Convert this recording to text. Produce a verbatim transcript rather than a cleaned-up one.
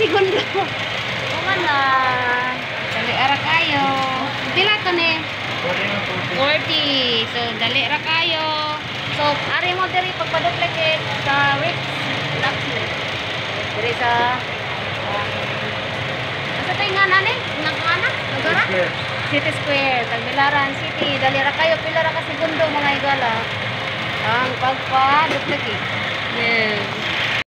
segundo. Kuman na. Dali ara kayo. Pila to ni? forty. So dali ra kayo. So ari mo diri pagpa-duplicate sa Rix Luxury. Diri sa Asa tay nga nani? Nagana? Nagara? City Square, Tagbilaran City. Dali ra kayo pila ra ka segundo mga igala. Ang pagpa-duplicate. Yes.